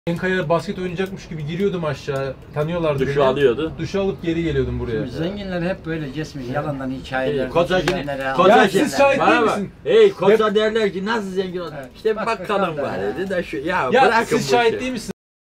Enkaya basket oynayacakmış gibi giriyordum aşağı. Tanıyorlardı Duşu alıyordu. Duşu alıp geri geliyordum buraya. Zenginler hep böyle kesmiş yalandan hikayeler. Ya siz şahit değil misin? Hey koca derler ki nasıl zengin oldu? Evet. İşte bak bakalım var dedi de şu ya bırakın siz şahit değil misiniz?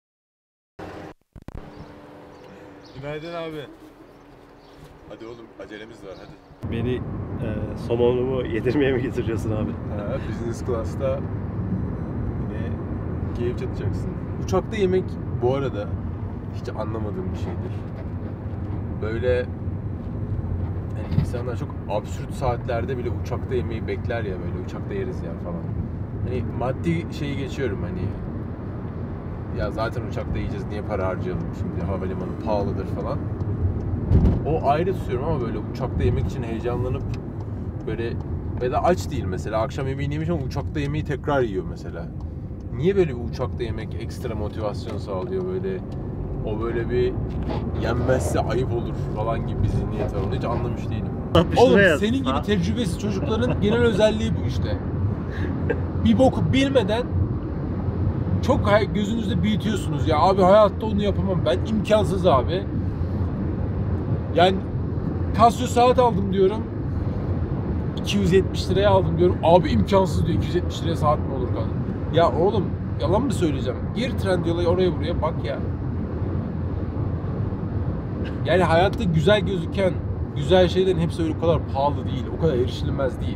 Günaydın abi. Hadi oğlum acelemiz var hadi. Beni somonumu yedirmeye mi getiriyorsun abi? Ha, business class'ta yine keyif çatacaksın. Uçakta yemek bu arada hiç anlamadığım bir şeydir. Böyle hani insanlar çok absürt saatlerde bile uçakta yemeği bekler ya, böyle uçakta yeriz ya falan. Hani maddi şeyi geçiyorum, hani ya zaten uçakta yiyeceğiz, niye para harcayalım şimdi, havalimanı pahalıdır falan. O ayrı tutuyorum ama böyle uçakta yemek için heyecanlanıp böyle, ve de aç değil mesela, akşam yemeğini yemiş ama uçakta yemeği tekrar yiyor mesela. Niye böyle bir uçakta yemek ekstra motivasyon sağlıyor böyle? O böyle bir yenmezse ayıp olur falan gibi bir zihniyet var. Onu hiç anlamış değilim. Oğlum senin gibi tecrübesiz çocukların genel özelliği bu işte. Bir boku bilmeden çok gözünüzde büyütüyorsunuz ya, abi hayatta onu yapamam ben, imkansız abi. Yani Casio saat aldım diyorum, 270 liraya aldım diyorum, abi imkansız diyor, 270 liraya saat mi olur kadın? Ya oğlum yalan mı söyleyeceğim? Gir Trendyol'a, oraya buraya bak ya. Yani hayatta güzel gözüken güzel şeylerin hepsi öyle o kadar pahalı değil, o kadar erişilemez değil.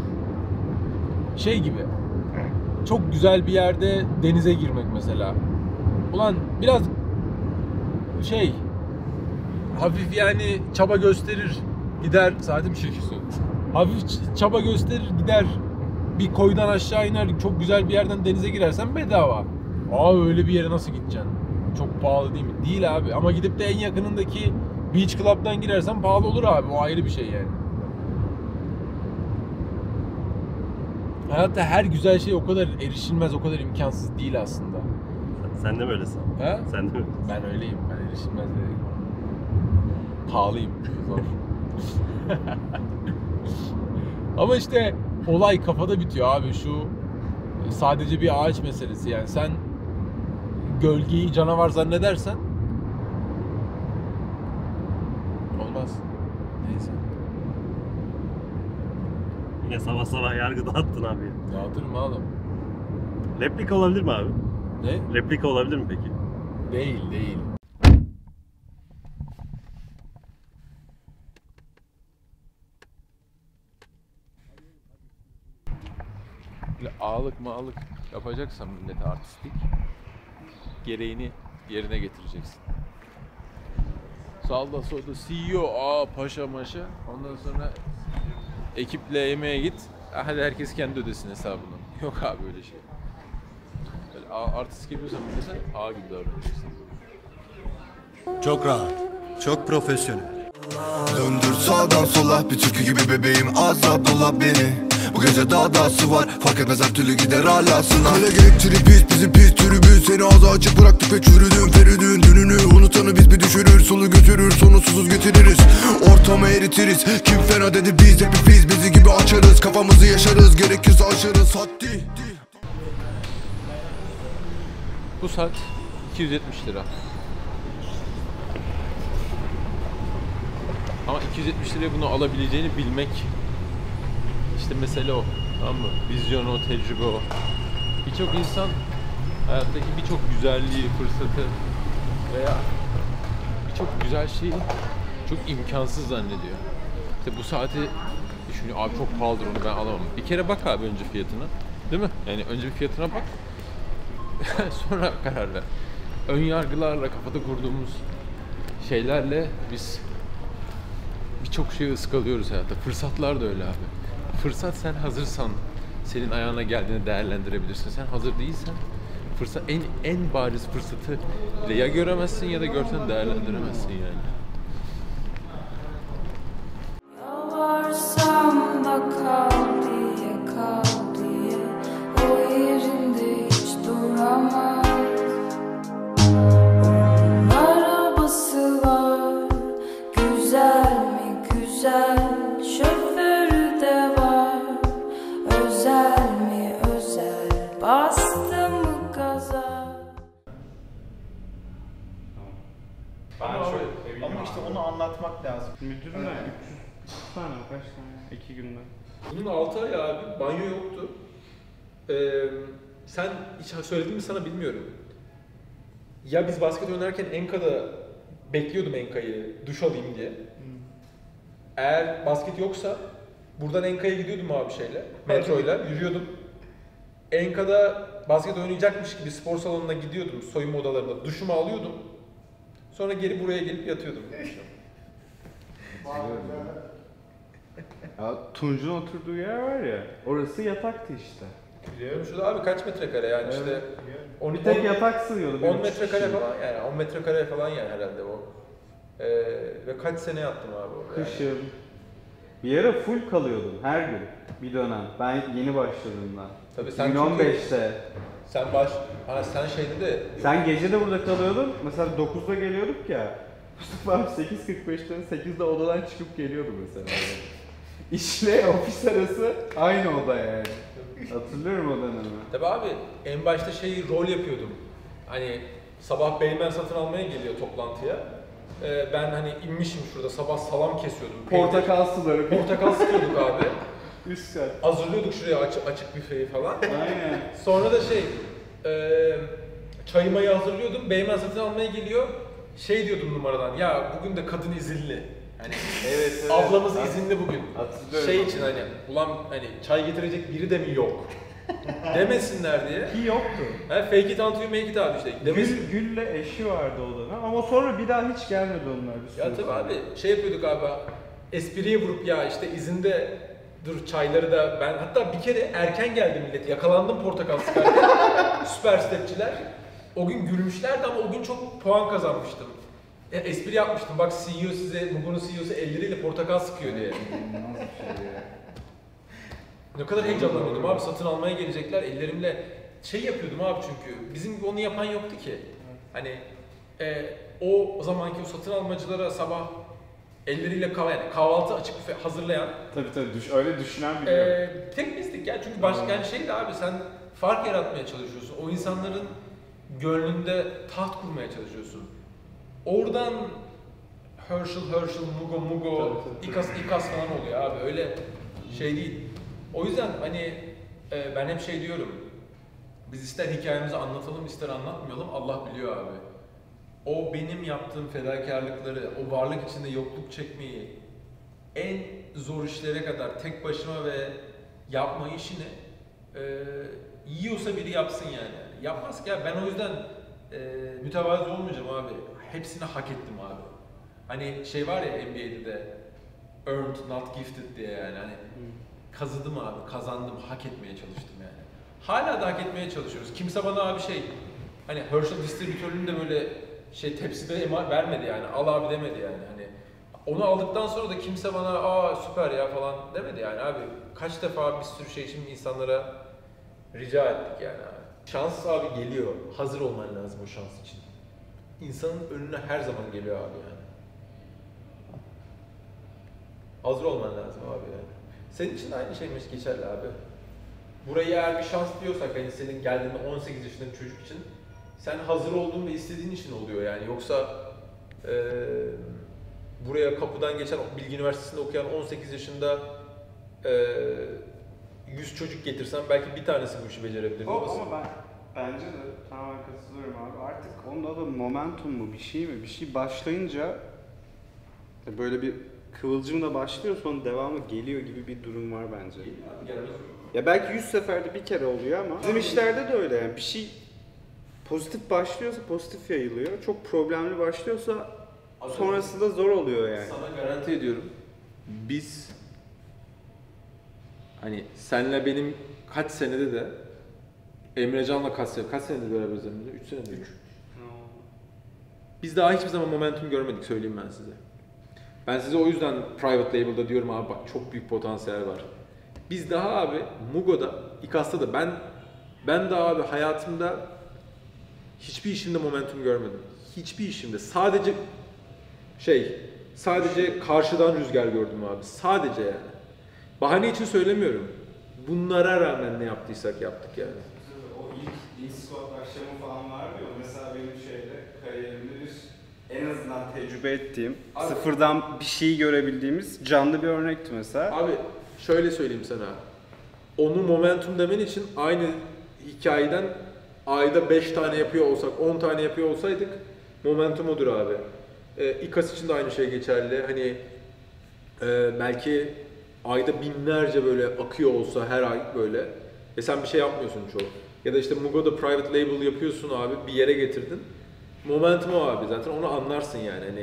Şey gibi, çok güzel bir yerde denize girmek mesela. Ulan biraz şey, hafif yani çaba gösterir gider, saatim şirkesi. Hafif çaba gösterir gider, bir koydan aşağı iner, çok güzel bir yerden denize girersen bedava. Abi öyle bir yere nasıl gideceksin? Çok pahalı değil mi? Değil abi, ama gidip de en yakınındaki Beach Club'dan girersen pahalı olur abi, o ayrı bir şey yani. Hayatta her güzel şey o kadar erişilmez, o kadar imkansız değil aslında. Sen de mi öylesin? Ha? Sen de mi? Ben öyleyim, ben erişilmez değilim. Pahalıyım, zor. Ama işte olay kafada bitiyor abi, şu sadece bir ağaç meselesi yani. Sen gölgeyi canavar zannedersen olmaz. Neyse. Yine sabah sabah yargı dağıttın abi. Dağıtırım oğlum. Replika olabilir mi abi? Ne? Replika olabilir mi peki? Değil. Böyle ağalık yapacaksan millete artistlik, gereğini yerine getireceksin. Sağda solda CEO, paşa maşa, ondan sonra ekiple yemeğe git, hadi herkes kendi ödesin hesabını. Yok abi öyle şey. Böyle artistlik yapıyorsan millete ağa gibi davranacaksın. Çok rahat, çok profesyonel. Döndür sağdan sola, bir türkü gibi bebeğim, azap dola beni. Bu gece daha dağısı var, fark etmez her türlü gider hala sınav. Kale gerektirir biz, bizim pis tribün. Seni ağzı açık bıraktık ve çürüdün. Feridün dününü unutanı biz bir düşürür. Solu götürür, sonunsuz getiririz. Ortamı eritiriz, kim fena dedi biz. Hepimiz bizi gibi açarız, kafamızı yaşarız. Gerekirse aşarız, hadi. Bu saat 270 lira. Ama 270 liraya bunu alabileceğini bilmek, işte mesele o, tamam mı? Vizyon o, tecrübe o. Birçok insan hayattaki birçok güzelliği, fırsatı veya birçok güzel şeyi çok imkansız zannediyor. İşte bu saati düşünüyor, abi çok pahalıdır, onu ben alamam. Bir kere bak abi önce fiyatına, değil mi? Yani önce bir fiyatına bak, sonra karar ver. Ön yargılarla, kafada kurduğumuz şeylerle biz birçok şeyi ıskalıyoruz hayatta. Fırsatlar da öyle abi. Fırsat, sen hazırsan senin ayağına geldiğini değerlendirebilirsin. Sen hazır değilsen fırsat, en bariz fırsatı ya göremezsin ya da görsen değerlendiremezsin yani. Yalvarsam da kal diye o yerinde hiç duramaz. Onun arabası var, güzel mi güzel, şoförü de var. Özel mi özel, bastı mı gaza. Ama işte onu anlatmak lazım. Müdürümden 300 tane kaç tane? 2 günde. Bunun 6 ay abi banyo yoktu. Sen hiç söyledim mi sana bilmiyorum. Ya biz basket oynarken Enka'da bekliyordum Enka'yı duş alayım diye. Eğer basket yoksa buradan Enka'ya gidiyordum abi metroyla yürüyordum. Enka'da basket oynayacakmış gibi spor salonuna gidiyordum, soyunma odalarında duşumu alıyordum. Sonra geri buraya gelip yatıyordum. Ya Tunç'un oturduğu yer var ya, orası yataktı işte. Biliyorum şurada abi kaç metrekare yani işte. Bir tek yatak sığıyordu. 10 metrekare falan yani 10 metrekare falan yani herhalde o. Ve kaç sene yattım abi orada. Kışın. Bir ara full kalıyordum her gün. Bir dönem. Ben yeni başladığımda. Tabii sen 2015'te. Sen şeyde de Sen gece de burada kalıyordun. Mesela 9'da geliyorduk ya. Mustafa abi 8.45'ten 8'de odadan çıkıp geliyordu mesela. İşle ofis arası aynı oda yani. Hatırlıyorum o dönemi. tabii abi en başta rol yapıyordum. Hani sabah Beymen satın almaya geliyor toplantıya. Ben hani inmişim şurada sabah salam kesiyordum. Portakal suları. Portakal sıkıyorduk abi. Üst kat. Hazırlıyorduk şuraya açık büfeyi falan. Aynen. Sonra da çayımayı hazırlıyordum. Beymen satın almaya geliyor. Diyordum numaradan. Ya bugün de kadın izinli. Hani Evet. ablamız izinli bugün. Hatırlıyorum. için hani ulan hani çay getirecek biri de mi yok? Demesinler diye. Ki yoktu. Fake it until you make it abi işte. Gül'le eşi vardı o dönem ama sonra bir daha hiç gelmedi onlar bir süre Ya tabii sonra. abi yapıyorduk abi. Espriye vurup ya işte izinde dur çayları da ben hatta bir kere erken geldi millet. Yakalandım portakal sıkarken. Süper stepçiler. O gün gülmüşlerdi ama o gün çok puan kazanmıştım. Espri yapmıştım. Bak CEO Mugo'nun CEO'su elleriyle portakal sıkıyor diye. Ne kadar heyecanlanıyordum abi satın almaya gelecekler ellerimle yapıyordum abi çünkü bizim gibi onu yapan yoktu ki. Hani o zamanki o satın almacılara sabah elleriyle kahvaltı açık büfe hazırlayan Tabii öyle düşünen biri yok. tek bizdik ya çünkü başka yani abi sen fark yaratmaya çalışıyorsun. O insanların gönlünde taht kurmaya çalışıyorsun. Oradan Herschel, Mugo, İkas falan oluyor abi öyle değil. O yüzden hani ben hep diyorum. Biz ister hikayemizi anlatalım ister anlatmayalım Allah biliyor abi. O benim yaptığım fedakarlıkları, o varlık içinde yokluk çekmeyi en zor işlere kadar tek başıma ve yapma işini yiyorsa biri yapsın yani. Yapmaz ki ya ben o yüzden mütevazı olmayacağım abi. Hepsini hak ettim abi. Hani var ya NBA'de de earned not gifted diye yani hani kazıdım abi, kazandım, hak etmeye çalıştım yani. Hala da hak etmeye çalışıyoruz. Kimse bana abi hani Herschel distribütörünü de böyle tepside vermedi yani, al abi demedi yani. Hani onu aldıktan sonra da kimse bana süper ya falan demedi yani abi. Kaç defa bir sürü şimdi insanlara rica ettik yani abi. Şans abi geliyor, hazır olman lazım o şans için. İnsanın önüne her zaman geliyor abi yani. Hazır olman lazım abi yani. Senin için de aynı şeymiş geçerli abi. Burayı eğer bir şans diyorsak hani senin geldiğinde 18 yaşında bir çocuk için sen hazır olduğun ve istediğin için oluyor yani. Yoksa buraya kapıdan geçen Bilgi Üniversitesi'nde okuyan 18 yaşında 100 çocuk getirsen belki bir tanesi bu işi becerebilir. Ama bence de tamamen katılıyorum abi. Artık onda da momentum mu bir şey mi? Bir şey başlayınca böyle bir kıvılcımla başlıyor sonra devamı geliyor gibi bir durum var bence. Ya belki 100 seferde bir kere oluyor ama bizim işlerde de öyle yani bir şey pozitif başlıyorsa pozitif yayılıyor. Çok problemli başlıyorsa sonrasında zor oluyor yani. Sana garanti ediyorum. Biz hani senle benim kaç senede de Emrecan'la kaç senedir beraberiz Emre? 3 senedir. 3. Biz daha hiçbir zaman momentum görmedik söyleyeyim ben size. Ben size o yüzden private label'da diyorum abi bak çok büyük potansiyel var. Biz daha abi Mugo'da, İKAS'ta da ben daha abi hayatımda hiçbir işimde momentum görmedim. Hiçbir işimde. Sadece karşıdan rüzgar gördüm abi. Sadece yani. Bahane için söylemiyorum. Bunlara rağmen ne yaptıysak yaptık yani. O ilk squat akşamı falan vardı ya mesela benim kariyerimde en azından tecrübe ettiğim, sıfırdan bir şeyi görebildiğimiz canlı bir örnekti mesela. Abi şöyle söyleyeyim sana. Onu momentum demen için aynı hikayeden ayda 5 tane yapıyor olsak, 10 tane yapıyor olsaydık momentum odur abi. İKAS için de aynı şey geçerli. Hani belki ayda binlerce böyle akıyor olsa her ay böyle. Sen bir şey yapmıyorsun çok. Ya da işte Mugo'da private label yapıyorsun abi, bir yere getirdin. Momentum o abi, zaten onu anlarsın yani. Hani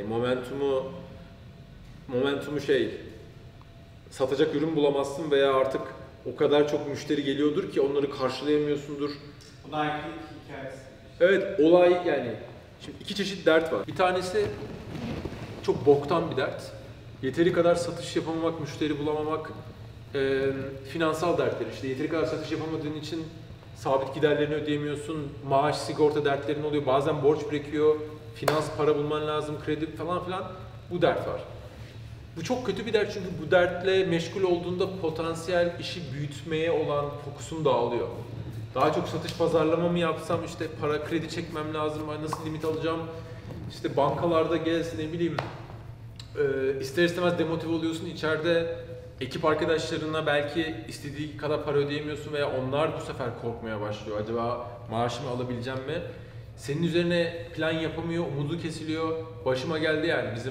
momentumu satacak ürün bulamazsın veya artık o kadar çok müşteri geliyordur ki onları karşılayamıyorsundur. Bu da hikayesi. Evet, olay yani. Şimdi iki çeşit dert var. Bir tanesi çok boktan bir dert. Yeteri kadar satış yapamamak, müşteri bulamamak, finansal dertler işte. Yeteri kadar satış yapamadığın için sabit giderlerini ödeyemiyorsun, maaş, sigorta dertlerin oluyor, bazen borç birikiyor, finans, para bulman lazım, kredi falan filan. Bu dert var. Bu çok kötü bir dert çünkü bu dertle meşgul olduğunda potansiyel işi büyütmeye olan fokusun dağılıyor. Daha çok satış pazarlama mı yapsam, işte para kredi çekmem lazım, nasıl limit alacağım, işte bankalarda gelsin ne bileyim, ister istemez demotive oluyorsun, içeride ekip arkadaşlarına belki istediği kadar para ödeyemiyorsun veya onlar bu sefer korkmaya başlıyor. Acaba maaşımı alabileceğim mi? Senin üzerine plan yapamıyor, umudu kesiliyor. Başıma geldi yani bizim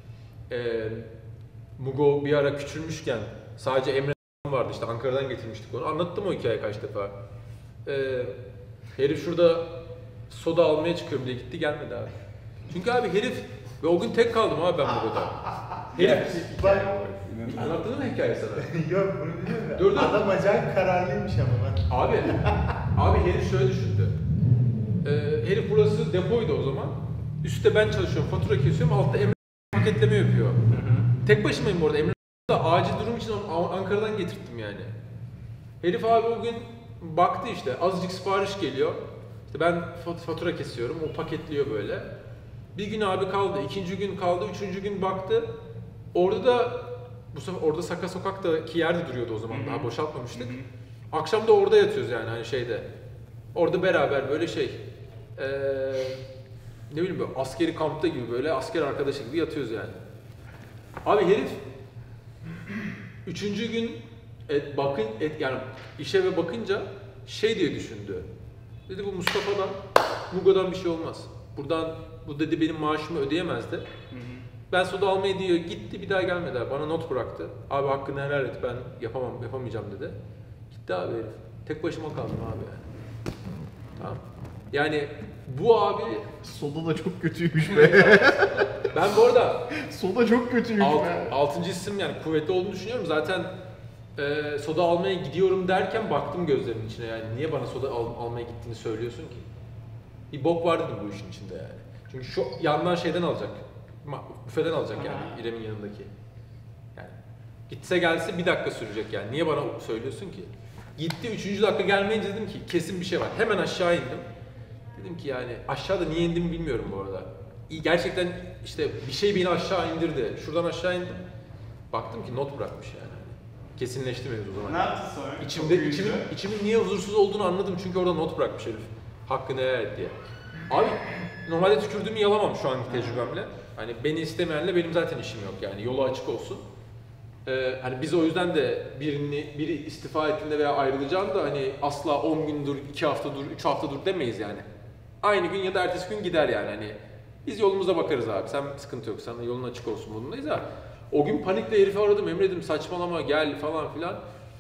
Mugo bir ara küçülmüşken sadece Emre vardı, işte Ankara'dan getirmiştik onu. Anlattım o hikayeyi kaç defa. Herif şurada soda almaya çıkıyorum diye gitti, gelmedi abi. Çünkü abi herif, ve o gün tek kaldım abi ben Mugo'da. Herif, anlattın mı hikaye sana? Yok, bunu biliyorum da. Dur. Adam acayip kararlıymış ama bak. Abi herif şöyle düşündü. Herif burası depoydu o zaman. Üstte ben çalışıyorum, fatura kesiyorum, altta Emre paketleme yapıyor. Tek başımayım bu arada. Emre da acil durum için Ankara'dan getirttim yani. Herif abi o gün baktı işte, azıcık sipariş geliyor. İşte ben fatura kesiyorum, o paketliyor böyle. Bir gün abi kaldı, ikinci gün kaldı, üçüncü gün baktı. Orada da, bu sefer orada Saka Sokak'taki yerde duruyordu o zaman, daha boşaltmamıştık. Akşam da orada yatıyoruz yani hani şeyde. Orada beraber böyle ne bileyim böyle askeri kampta gibi, böyle asker arkadaşı gibi yatıyoruz yani. Abi herif üçüncü gün yani işe ve bakınca şey diye düşündü. Dedi bu Mustafa'dan, Mugo'dan bir şey olmaz. Buradan bu dedi benim maaşımı ödeyemezdi. Ben soda almaya diyor, gitti, bir daha gelmedi abi. Bana not bıraktı. Abi hakkını helal et, ben yapamayacağım dedi. Gitti abi herif. Tek başıma kaldım abi yani. Tamam. Yani bu abi... Soda da çok kötüymüş be. Ben bu arada... Soda çok kötüymüş be. Altıncı isim yani kuvvetli olduğunu düşünüyorum. Zaten soda almaya gidiyorum derken baktım gözlerinin içine yani. Niye bana soda almaya gittiğini söylüyorsun ki? Bir bok vardı bu işin içinde yani. Çünkü şu yandan şeyden alacak. Büfeden alacak yani İrem'in yanındaki. Yani gitse gelse bir dakika sürecek yani. Niye bana söylüyorsun ki? Gitti 3. dakika gelmeyince dedim ki kesin bir şey var. Hemen aşağı indim. Dedim ki yani aşağıda niye indiğimi bilmiyorum bu arada. Gerçekten işte bir şey beni aşağı indirdi. Şuradan aşağı indim. Baktım ki not bırakmış yani. Kesinleşti mevzu o zaman. Ne yaptı sonra? İçimin niye huzursuz olduğunu anladım çünkü orada not bırakmış herif. Hakkını helal et diye. Abi normalde tükürdüğümü yalamam şu anki tecrübemle. Hani beni istemeyenle benim zaten işim yok yani, yolu açık olsun. Hani biz o yüzden de biri istifa ettiğinde veya ayrılacağında hani asla 10 gün dur, 2 hafta dur, 3 hafta dur demeyiz yani. Aynı gün ya da ertesi gün gider yani hani. Biz yolumuza bakarız abi, sen sıkıntı yok, sana yolun açık olsun bununlayız ha. O gün panikle herifi aradım, Emre dedim saçmalama gel falan filan.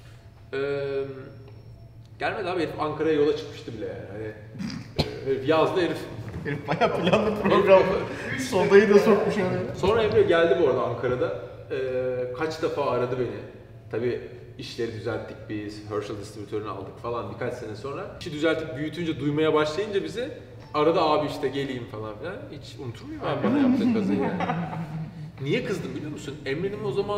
Gelmedi abi, herif Ankara'ya yola çıkmıştı bile yani. Hani, herif yazdı herif. Herif bayağı planlı program. Sodayı da sokmuş oraya. Sonra Emre geldi bu arada Ankara'da. Kaç defa aradı beni. Tabii işleri düzelttik biz, Herschel distribütörünü aldık falan birkaç sene sonra. İşi düzeltip büyütünce, duymaya başlayınca bizi arada abi işte geleyim falan filan. Hiç unutur muyum abi bana yaptığı kazayı yani. Niye kızdım biliyor musun? Emre'nin o zaman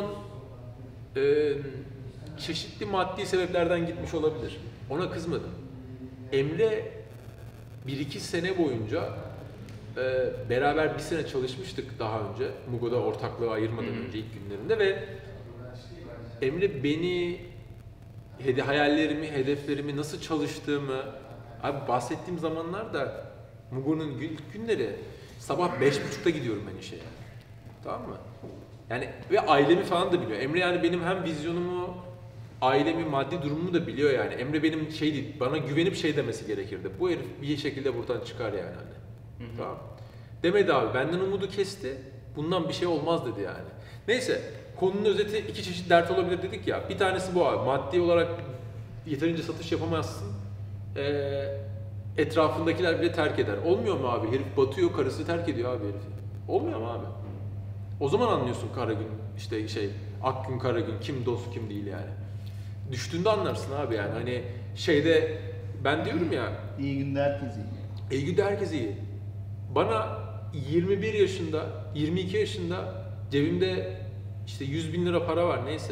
çeşitli maddi sebeplerden gitmiş olabilir. Ona kızmadım. Emre 1-2 sene boyunca beraber bir sene çalışmıştık daha önce. Mugo'da ortaklığı ayırmadan önce ilk günlerinde ve Emre beni, hayallerimi, hedeflerimi, nasıl çalıştığımı, abi bahsettiğim zamanlarda Mugo'nun ilk günleri sabah 5.30'da gidiyorum ben işe. Tamam mı? Yani ve ailemi falan da biliyor. Emre yani benim hem vizyonumu, ailemi, maddi durumumu da biliyor yani. Emre benim şey değil, bana güvenip şey demesi gerekirdi. Bu herif bir şekilde buradan çıkar yani hani. Tamam. Demedi abi, benden umudu kesti. Bundan bir şey olmaz dedi yani. Neyse, konunun özeti iki çeşit dert olabilir dedik ya. Bir tanesi bu abi, maddi olarak yeterince satış yapamazsın. Etrafındakiler bile terk eder. Olmuyor mu abi? Herif batıyor, karısı terk ediyor abi herifi. Olmuyor mu abi? O zaman anlıyorsun kara gün, işte şey, ak gün kara gün, kim dost kim değil yani. Düştüğünde anlarsın abi yani. Hani şeyde ben diyorum ya. İyi günde herkes iyi. İyi günde herkes iyi. Bana 21 yaşında, 22 yaşında cebimde işte 100.000 lira para var neyse.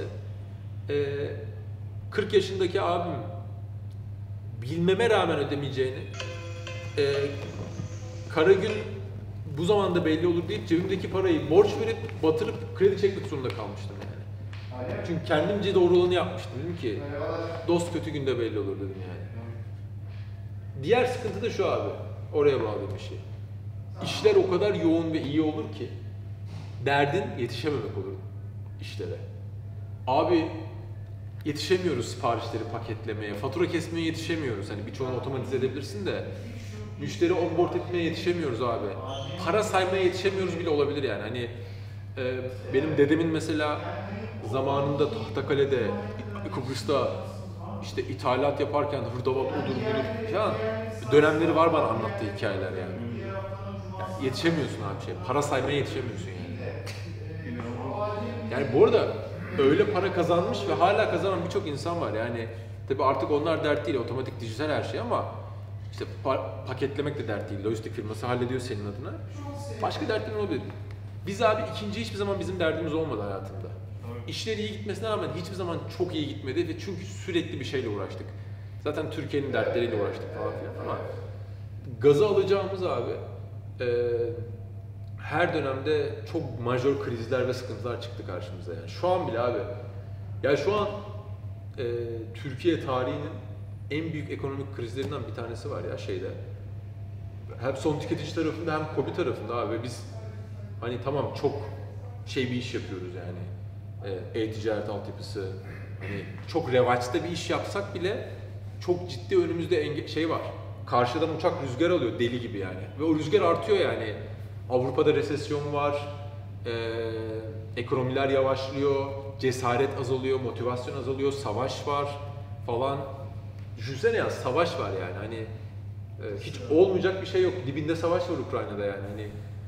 40 yaşındaki abim bilmeme rağmen ödemeyeceğini, kara gün bu zamanda belli olur deyip cebimdeki parayı borç verip batırıp kredi çekmek zorunda kalmıştım yani. Çünkü kendimce doğru olanı yapmıştım. Dedim ki dost kötü günde belli olur dedim yani. Diğer sıkıntı da şu abi, oraya bağlı bir şey. İşler o kadar yoğun ve iyi olur ki derdin yetişememek olur işlere. Abi yetişemiyoruz siparişleri paketlemeye, fatura kesmeye yetişemiyoruz. Hani birçoğunu otomatize edebilirsin de müşteri onboard etmeye yetişemiyoruz abi. Para saymaya yetişemiyoruz bile olabilir yani. Hani benim dedemin mesela zamanında Tahtakale'de, Kıbrıs'ta işte ithalat yaparken hırdavat odur budur falan dönemleri var bana anlattığı hikayeler yani. Yetişemiyorsun abi şey, para saymaya yetişemiyorsun yani. Yani bu arada öyle para kazanmış ve hala kazanan birçok insan var yani. Tabii artık onlar dert değil, otomatik dijital her şey ama işte paketlemek de dert değil. Lojistik firması hallediyor senin adına. Başka dertlerin olabilir. Biz abi ikinci hiçbir zaman bizim derdimiz olmadı hayatımda. İşleri iyi gitmesine rağmen hiçbir zaman çok iyi gitmedi ve çünkü sürekli bir şeyle uğraştık. Zaten Türkiye'nin dertleriyle uğraştık falan filan ama gazı alacağımız abi her dönemde çok majör krizler ve sıkıntılar çıktı karşımıza yani. Şu an bile abi, yani şu an Türkiye tarihinin en büyük ekonomik krizlerinden bir tanesi var ya şeyde. Hem son tüketici tarafında hem KOBİ tarafında abi biz hani tamam çok şey bir iş yapıyoruz yani. E-ticaret altyapısı, hani çok revaçta bir iş yapsak bile çok ciddi önümüzde şey var. Karşıdan uçak rüzgar alıyor deli gibi yani. Ve o rüzgar artıyor yani. Avrupa'da resesyon var, ekonomiler yavaşlıyor, cesaret azalıyor, motivasyon azalıyor, savaş var falan. Düşünsene ya, savaş var yani hani hiç olmayacak bir şey yok. Dibinde savaş var Ukrayna'da yani hani.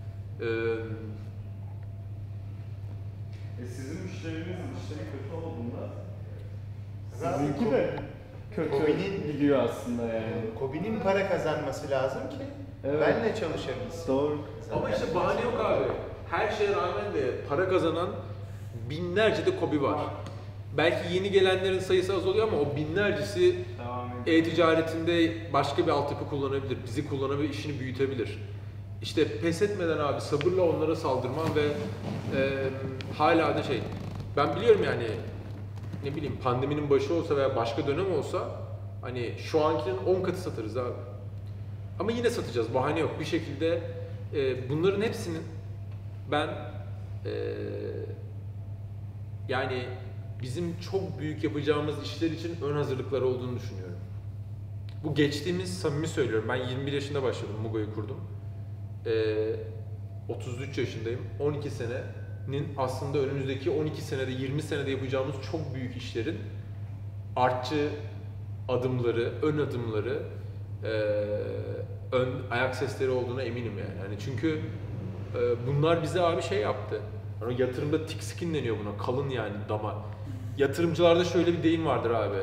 Sizin müşterinizin işleri kötü olduğunda sizinki de kötü gidiyor aslında yani. KOBİ'nin para kazanması lazım ki benle çalışabilsin. Doğru. Ama işte bahane yok abi. Her şeye rağmen de para kazanan binlerce de KOBİ var. Belki yeni gelenlerin sayısı az oluyor ama o binlercesi e-ticaretinde başka bir altyapı kullanabilir, bizi kullanabilir, işini büyütebilir. İşte pes etmeden abi sabırla onlara saldırman ve hala da şey, ben biliyorum yani ne bileyim pandeminin başı olsa veya başka dönem olsa hani şu ankinin 10 katı satarız abi. Ama yine satacağız, bahane yok. Bir şekilde bunların hepsinin ben yani bizim çok büyük yapacağımız işler için ön hazırlıklar olduğunu düşünüyorum. Bu geçtiğimiz, samimi söylüyorum, ben 21 yaşında başladım, Mugo'yu kurdum. 33 yaşındayım, 12 senenin aslında önümüzdeki 12 senede, 20 senede yapacağımız çok büyük işlerin artçı adımları, ön adımları, ön ayak sesleri olduğuna eminim yani. Yani çünkü bunlar bize abi şey yaptı. Yani yatırımda thick skin deniyor buna, kalın yani dama. Yatırımcılarda şöyle bir deyim vardır abi.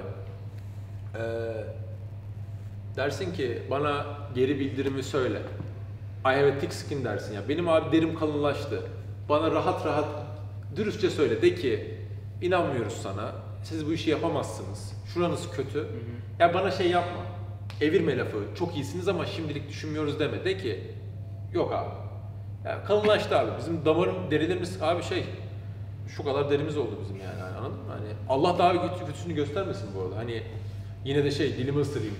Dersin ki bana geri bildirimi söyle. I have a thick skin dersin ya. Benim abi derim kalınlaştı. Bana rahat rahat dürüstçe söyle. De ki inanmıyoruz sana. Siz bu işi yapamazsınız. Şuranız kötü. Ya bana şey yapma. Evirme lafı. Çok iyisiniz ama şimdilik düşünmüyoruz deme. De ki yok abi. Yani kalınlaştı abi. Bizim damarım, derilerimiz abi şey, şu kadar derimiz oldu bizim yani, anladın mı? Hani Allah daha kötüsünü göstermesin bu arada. Hani yine de şey, dilimi ısırayım.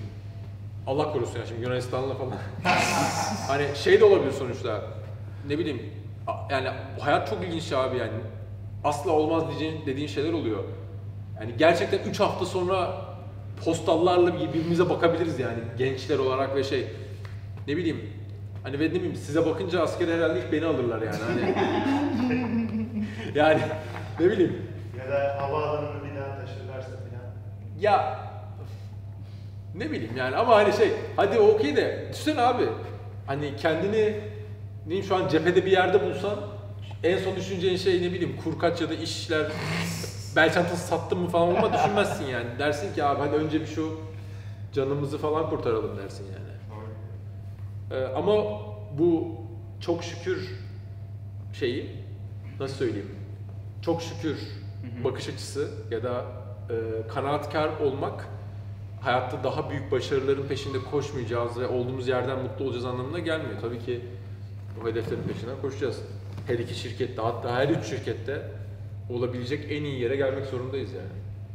Allah korusun ya şimdi Yunanistan'la falan. Hani şey de olabilir sonuçta. Ne bileyim, Yani hayat çok ilginç abi yani. Asla olmaz dediğin şeyler oluyor. Yani gerçekten 3 hafta sonra postallarla birbirimize bakabiliriz yani gençler olarak ve şey ne bileyim hani ve ne bileyim size bakınca asker herhalde ilk beni alırlar yani hani yani ne bileyim Ya da havaalanını bir daha taşırlarsa falan. ya ne bileyim yani ama hani şey hadi okey de düşünsene abi hani kendini diyeyim şu an cephede bir yerde bulsan en son düşüneceğin şey ne bileyim kurkaç ya da işler bel çantası sattın mı falan ama düşünmezsin yani. Dersin ki abi hadi önce bir şu canımızı falan kurtaralım dersin yani. Ama bu çok şükür şeyi nasıl söyleyeyim? Çok şükür bakış açısı ya da kanaatkar olmak hayatta daha büyük başarıların peşinde koşmayacağız ve olduğumuz yerden mutlu olacağız anlamına gelmiyor. Tabii ki bu hedeflerin peşinden koşacağız. Her iki şirkette hatta her üç şirkette olabilecek en iyi yere gelmek zorundayız yani.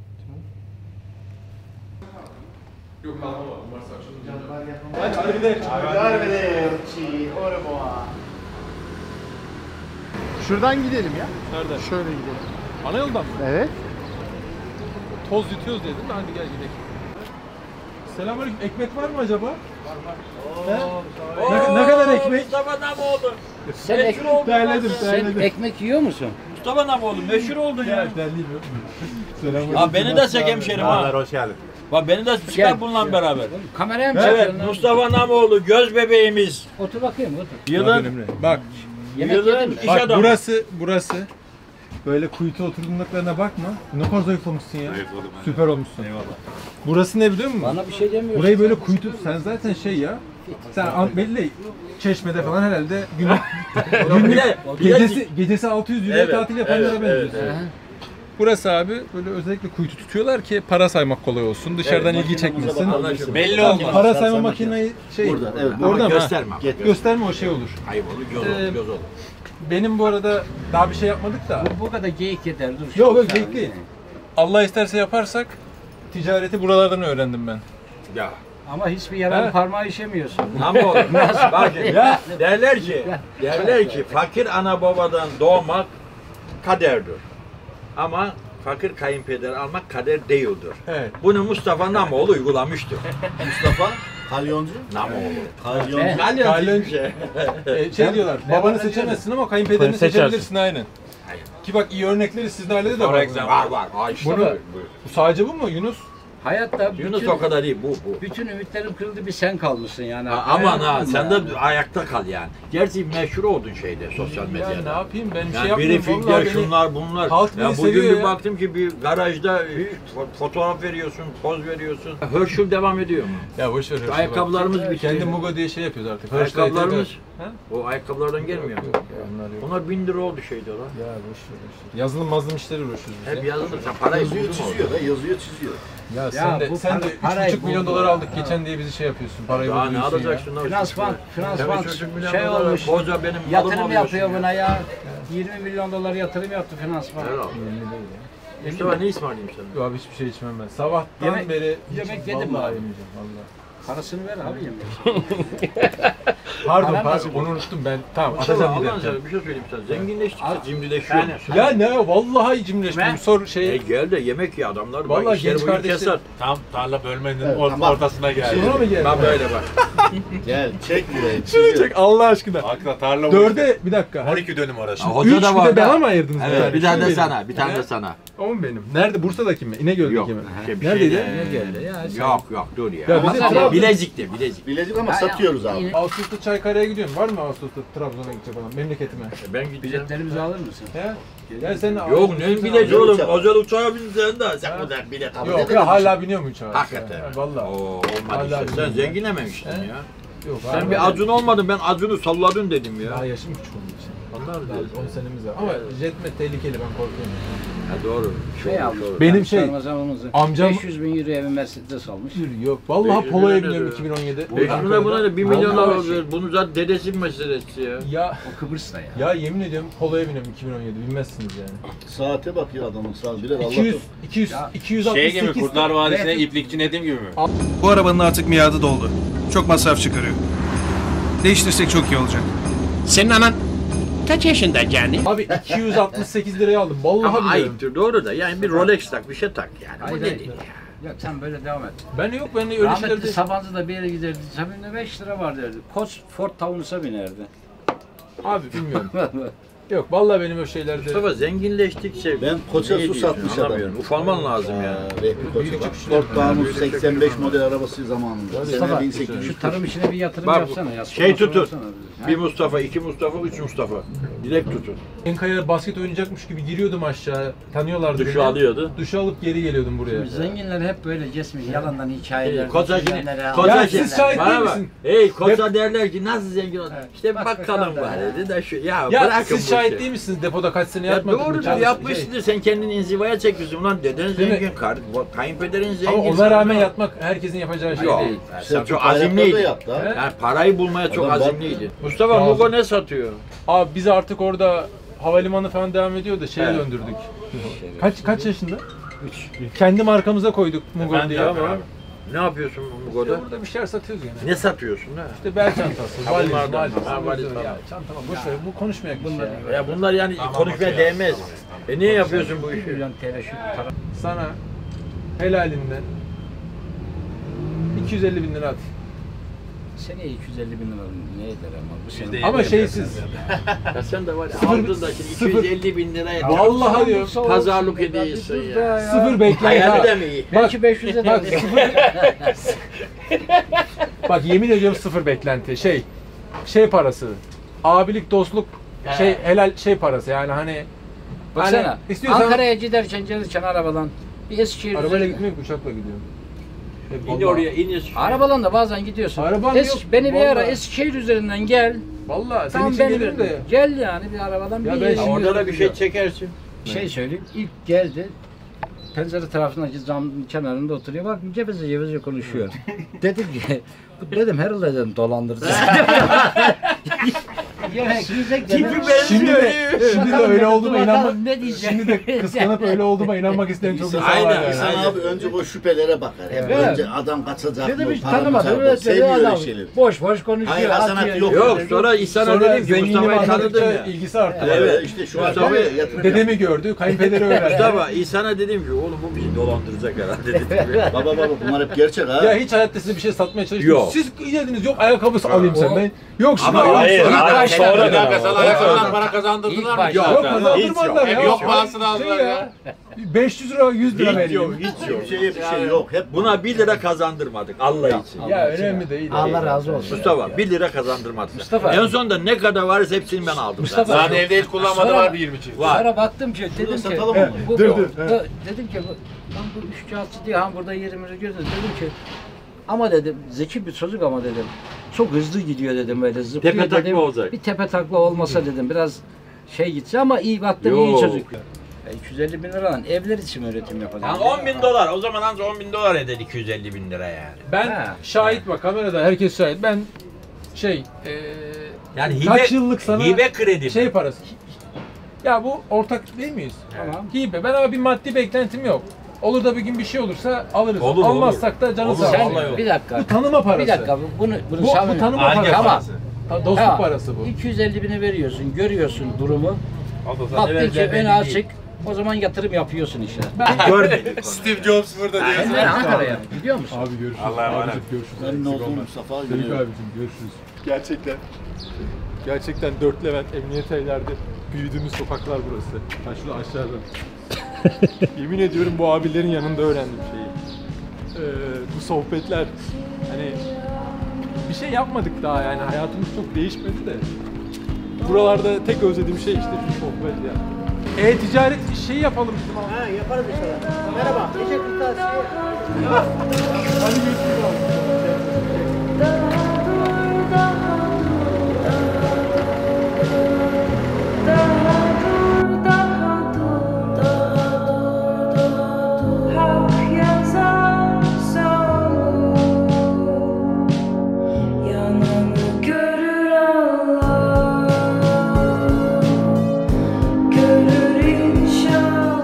Yok kalmam abi. Varsa akşam. Hadi gidelim. Arrivederci, au revoir. Şuradan gidelim ya. Nerede? Şöyle gidelim. Ana yoldan mı? Evet. Toz yutuyoruz dedim de hadi gel gidelim. Selamünaleyküm. Ekmek var mı acaba? Var. Ne kadar ekmek? Mustafa Namoğlu. Sen, sen ekmek yiyor musun? Mustafa Namoğlu meşhur oldun ya. Derliyim yok mu? Ha beni de çek hemşerim ha. Hoş geldin. Bak beni de çıkar bununla beraber. Kameraya mı Evet, çekiyorsun lan? Mustafa Namoğlu göz bebeğimiz. Otur bakayım otur. Yılın Bak. Yemek iş Bak adamı. burası. Böyle kuytu oturgunluklarına bakma. Ne kadar zayıflamışsın ya. Süper olmuşsun. Eyvallah. Burası ne biliyor musun? Bana bir şey demiyorsun. Burayı böyle kuytu, sen zaten şey ya. Sen belli Çeşme'de falan herhalde gecesi 600 euroya tatil yapanlara benziyorsun. Burası abi böyle özellikle kuytu tutuyorlar ki para saymak kolay olsun. Dışarıdan ilgi çekmesin. Belli olmaz. Para sayma makineyi şey orada mı? Gösterme. Gösterme o şey olur. Hayır olur, göz olur. Benim bu arada daha bir şey yapmadık da. Bu kadar geyik yeter dur. Yok yok geyik değil. Allah isterse yaparsak ticareti buralardan öğrendim ben. Ya. Ama hiçbir yaran parmağı işemiyorsun. Namoğlu. Bak ya derler ki fakir ana babadan doğmak kaderdir. Ama fakir kayınpeder almak kader değildir. Evet. Bunu Mustafa Namoğlu uygulamıştır. Mustafa, kalyoncu. Namoğlu. Kalyoncu. Şey diyorlar, babanı seçemezsin ama kayınpederini seçebilirsin aynen. Ki bak iyi örnekleri sizin ailede de var. Var. İşte Bu sadece bu mu Yunus? Hayatta Yunus o kadar iyi bu. bütün ümitlerim kırıldı bir sen kalmışsın yani. Aman ha sen de ayakta kal yani. Gerçi meşhur oldun şeyde sosyal medyada. Ya ne yapayım ben bir şey Yani yapmıyorum. briefingler şunlar bunlar. halk Ya beni bugün seviyor bir ya. baktım ki bir garajda fotoğraf veriyorsun, poz veriyorsun. Herschel devam ediyor mu? Ya boş ver. Ayakkabılarımız bitti. Kendi Mugo diye şey yapıyoruz artık. Ayakkabılarımız. Ha? O ayakkabılardan gelmiyor mu? Onlar yok. Ona 1000 lira oldu şeyde lan. Ya boş ver. Yazılım mazlum işleri uğraşıyoruz biz. Hep yazılır. Sen parayı buldun mu? Yazıyor çiziyor. Ya sen de 3,5 milyon dolar aldık geçen diye bizi şey yapıyorsun. Parayı Daha ne buluyorsun ya. alacaksın lan? Finansman şey dolar, olmuş. Koca benim Yatırım yapıyor buna ya. 20 milyon dolar yatırım yaptı finansman. Mustafa ne ısmarlayayım sana? Yok abi hiçbir şey içmem ben. Sabahtan beri yemek hiç yedim mi vallahi abi? yemeyeceğim vallahi. Parasını ver abi yemeği. Pardon Paran nasıl onu unuttum ben. Tamam Mustafa atacağım Allah'ın giderken. sana bir şey söyleyeyim sana. Zenginleştikçe cimrileşiyor musun? Ya ne vallahi cimrileştim. Sor şey. Gel de yemek ye adamlar. Vallahi Bak işleri genç bugün kardeşler- keser. Tam tarla bölmenin ortasına geldi. Şuna mı geldi? Bak böyle bak. Gel çek burayı. Şunu çek Allah aşkına. Hakikaten tarla Dörde bir dakika. 12 dönüm orası. Hoca 3 da bir var de da. bana mı ayırdınız? Evet yani? bir tane Şu de benim. sana. Bir tane de sana. O mu benim? Nerede? Bursa'daki mi? İnegöl'deki Yok. mi? Bir Neredeydi? Ya Yok dur ya. Ya bizi Trabzon- Bilecik'te. Bilezik ama satıyoruz abi. Ağustos'ta Çaykara'ya gidiyorum. Var mı Ağustos'ta Trabzon'a gidecek olan memleketime? Ben gideceğim. biletlerimizi alır mısın? He? Ya sen Yok ne bileci oğlum. Özel uçağa bineceksin de. Sen buradan bilet al. Yok ya hala biniyor mu uçağa? Hakikaten. Vallahi. Oo, olmadı Hala işte. Sen bilmiyorum. zenginememiştin He? ya. Yok, Sen hala bir Acun olmadın. Ben Acun'u salladın dedim Daha ya. yaşım küçük onun için. Onlar Daha 10 senemiz var. Ama jetmet tehlikeli ben korkuyorum. Ha doğru. Şey almış. Benim şey, Ramazanımızı. amcam- 500 bin euroya bir Mercedes almış. Yok vallahi 500 poloya lira biniyorum nedir 2017. Buna da 1 milyon Vallahi alıyor. Bunu zaten dedesi meselesi ya. Ya O Kıbrıs'ta ya. ya yemin ediyorum poloya biniyorum 2017 bilmezsiniz yani. Saate bak ya adamın saat birer Allah 268 Şey gibi Kurtlar Vadisi'ne iplikçi Nedim gibi mi? Bu arabanın artık miadı doldu. Çok masraf çıkarıyor. Değiştirsek çok iyi olacak. Senin anan Kaç yaşında canım? Abi 268 liraya aldım. Vallahi Ama biliyorum. ayıptır doğru da yani bir Rolex tak bir şey tak yani. Hayır, Bu hayır. değil ya. Yok sen böyle devam et. Ben yok ben öyle şeyler Rahmetli değil. Sabancı'da bir yere giderdi. Cebinde 5 lira var derdi. Koç Ford Taunus'a binerdi. Abi bilmiyorum. Yok vallahi benim o şeylerde. Mustafa zenginleştikçe Ben Koç'a ne su diyorsun, satmış adamım. anlamıyorum. Ufalman lazım yani. Vehbi Koç'a bak. Ford Taunus 85 model arabası zamanında. Mustafa, Sene 1800. şu tarım işine bir yatırım Bak, yapsana ya. şey Sponsor tutun. olsana bize. Bir Mustafa, iki Mustafa, üç Mustafa. Direkt tutun. Enkaya basket oynayacakmış gibi giriyordum aşağı. Tanıyorlardı Duşu beni. alıyordu. Duşu alıp geri geliyordum buraya. Zenginler hep böyle kesmiş. Yalandan hikayeler. Koça düşünenlere, Ya siz şahit değil Bana bak. misin? Hey Koça derler ki nasıl zengin oldu? Evet. İşte Bak bakalım bakalım var ya. dedi de şu. Ya, Ya bırakın siz bu şahit işi. değil misiniz? Depoda kaç sene Ya yatmadık mı? doğrudur Çalış- yapmışsındır. Sen kendini inzivaya çekiyorsun. Ulan deden Değil mi? zengin, kayınpederin zengin. Ama ona rağmen yatmak herkesin yapacağı şey Yok. değil. Sen çok Bayrakları da azimliydi. yaptı ha. Yani parayı bulmaya çok Adam azimliydi. Mustafa Ya. Mugo ne satıyor? Abi biz artık orada havalimanı falan devam ediyor da şeye Evet. döndürdük. Kaç yaşında? 3. Kendi markamıza koyduk Mugo diye ama. Ne yapıyorsun Mugo'da? Burada bir şeyler satıyoruz gene. Ne satıyorsun ha? İşte bel çantası, Ha, valiz, bunlardan. valiz, Ha, valiz falan. ya çanta var. Boş ver bu konuşmayak bunlar. Ya bunlar yani konuşmaya değmez mi? Niye yapıyorsun bu işi? milyon TL şu para. Sana helalinden 250 bin lira at. Seneye 250 bin lira ne eder ama bu sene. Ama şeysiz. Ya sen de var ya Sıfır- aldın da şimdi sıfır- 250 bin liraya Vallahi diyorum. pazarlık ediyorsun ya. Sıfır beklenti. Hayali ha. de mi iyi? Belki 500'e Bak de. sıfır. Bak yemin ediyorum sıfır beklenti. Şey parası. Abilik, dostluk, helal parası yani hani. Baksana. Hani istiyorsan Ankara'ya giderken gelirken arabadan bir Eskişehir arabayla üzerine- gitmiyorum uçakla gidiyorum. İn oraya in. Arabadan da bazen gidiyorsun. Araban yok, Beni bir ara vallahi. Eskişehir üzerinden gel. Vallahi senin Tam için beni gelirim de. gel yani bir arabadan Ya bir ben yere şimdi- Orada da bir şey çekersin. Bir şey söyleyeyim. İlk geldi. Pencere tarafındaki camın kenarında oturuyor. Bak geveze konuşuyor. Dedim ki, dedim herhalde dedim dolandırdı. Yemek yiyecek dedim. Şimdi de Bakalım öyle dedim, olduğuma bakalım inanmak. ne diyecek. Şimdi de kıskanıp öyle olduğuma inanmak isteyen çok insan var Aynen, yani. İhsan abi önce o şüphelere bakar. Hep Evet. önce adam kaçacak Dedim mı, hiç paramı tanımadım. alır, Evet, sevmiyor öyle adam şeyleri. boş konuşuyor. Hayır, hasanat atıyor. yok. Yok sonra İhsan'a Sonra dedim ki zenginliğimi Mustafa'yı anladıkça tanıdım ya. ilgisi arttı. Evet. işte şu Mustafa an yatırım Dedemi gördü, kayınpederi öğrendi. Mustafa İhsan'a dedim ki oğlum bu bizi dolandıracak herhalde dedim. Baba bunlar hep gerçek ha. Ya hiç hayatta size bir şey satmaya çalıştım. Yok. Siz dediniz yok ayakkabısı alayım senden. Yok şunu Ama alayım. hayır, sana. hayır, sonra da. Sana ayakkabıdan para kazandırdılar mı? İlk Yok başta. kazandırmadılar ya. Yok parasını aldılar ya. 500 lira 100 lira Hiç yok, vereyim. hiç yok. Bir şey yok. Hep Buna 1 lira kazandırmadık Allah için. Ya önemli değil. Allah razı olsun. Mustafa 1 lira kazandırmadık. Mustafa. En sonunda ne kadar varsa hepsini ben aldım. Mustafa. zaten. Zaten evde hiç kullanmadı Sonra- var bir 20 çift. Var. Sonra baktım ki dedim ki satalım onu. bu, Dur, bu- dur, bu- dedim ki lan bu üçkağıtçı diyor ha burada yerimizi görüyoruz dedim ki ama dedim zeki bir çocuk ama dedim çok hızlı gidiyor dedim böyle zıplıyor Tepe takla dedim. olacak. Bir tepe takla olmasa dedim biraz şey gitse ama iyi baktım iyi Yok. çocuk. 250 bin liradan evler için üretim yapacağım. Yani 10 bin dolar. O zaman anca 10 bin dolar eder 250 bin lira yani. Ben Ha. şahit bak kamerada herkes şahit. Ben Yani kaç yıllık sana hibe kredi. şey parası. Ya bu ortak değil miyiz? Tamam. Hibe. Ben ama bir maddi beklentim yok. Olur da bir gün bir şey olursa alırız. Olur, Almazsak da canı Olur, sağ vallahi olsun. olur. Bir dakika. Bu tanıma parası. Bir dakika bunu Bu savunma. tanıma Aile parası. Tamam. parası. Dostluk Ha, parası bu. 250 bini veriyorsun, görüyorsun durumu. O da Baktın zaten ki belli ön değil. açık. O zaman yatırım yapıyorsun işe. Görmedik. Steve Jobs burada diye. Ben Ankara'ya gidiyor musun? Abi görüşürüz. Allah'a emanet. Abicim görüşürüz. Memnun Eksik oldum olma. Mustafa. Sevgili abicim görüşürüz. Gerçekten. Gerçekten 4 Levent emniyet evlerde büyüdüğümüz sokaklar burası. Ha şurada aşağıda. Yemin ediyorum bu abilerin yanında öğrendim şeyi. Bu sohbetler hani bir şey yapmadık daha yani hayatımız çok değişmedi de. Buralarda tek özlediğim şey işte şu sohbet ya. E-ticaret şeyi yapalım bizim abi. Ha yaparız inşallah. Merhaba. Teşekkür tavsiye. Hadi görüşürüz abi. Hak yazar sonu, yanını görür Allah, görür inşallah.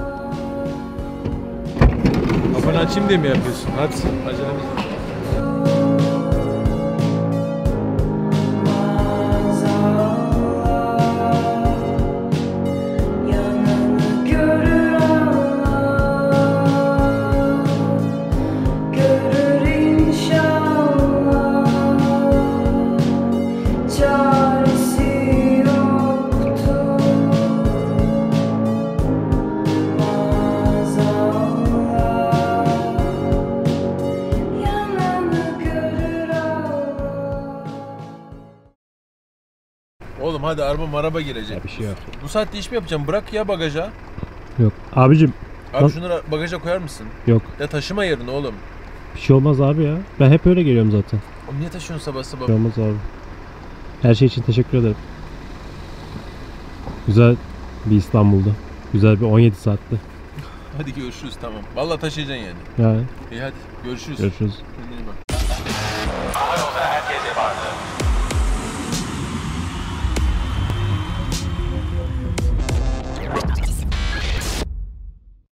Kafanı açayım diye mi yapıyorsun? Hadi acelemiz var. Maazallah. Oğlum hadi araba girecek. Ya bir şey yok. Bu saatte iş mi yapacağım? Bırak ya bagaja. Yok. Abicim. Abi şunları bagaja koyar mısın? Yok. Ya taşıma yerine oğlum. Bir şey olmaz abi ya. Ben hep öyle geliyorum zaten. Oğlum niye taşıyorsun sabah sabah? Bir şey olmaz abi. Her şey için teşekkür ederim. Güzel bir İstanbul'da. Güzel bir 17 saatti. Hadi görüşürüz tamam. Vallahi taşıyacaksın yani. Yani. İyi hadi görüşürüz. Görüşürüz. Kendine iyi bak.